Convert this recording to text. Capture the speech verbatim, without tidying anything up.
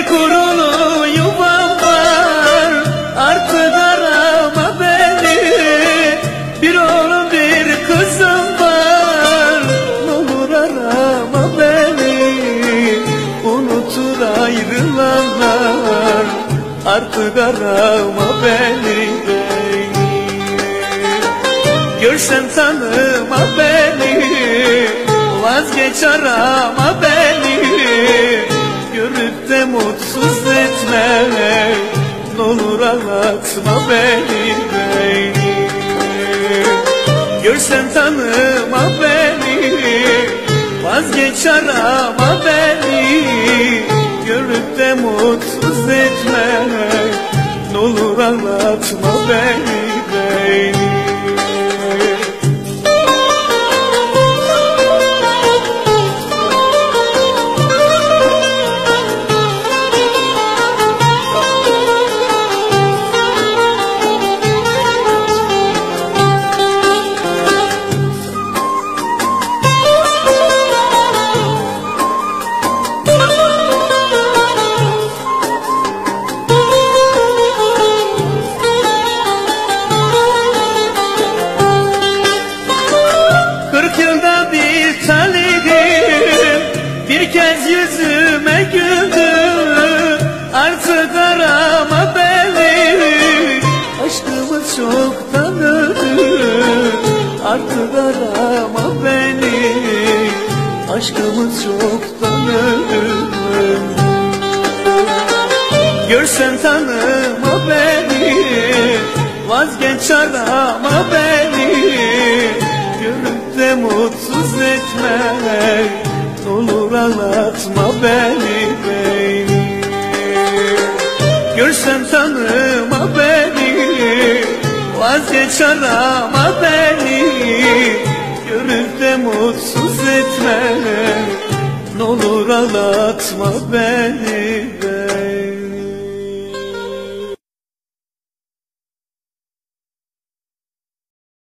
kurulu yuvam var, artık arama beni. Bir oğlum bir kızım var, n'olur arama beni. Unutur ayrılanlar, artık arama beni. Görsen tanıma beni, vazgeç arama beni. Görüp de mutsuz etme, n'olur ağlatma beni. Görsen tanıma beni, vazgeç arama beni. Görüp de mutsuz etme, n'olur ağlatma beni, beni. Bir kez yüzüme güldü, artık arama beni. Aşkımız çoktan öldü, artık arama beni. Aşkımız çoktan öldü. Görsen tanıma beni, vazgeç arama beni. Görüp de mutsuz etme, n'olur ağlatma beni, beni. Görsen tanıma beni, vazgeç arama beni. Görüp de mutsuz etme, n'olur ağlatma beni, beni.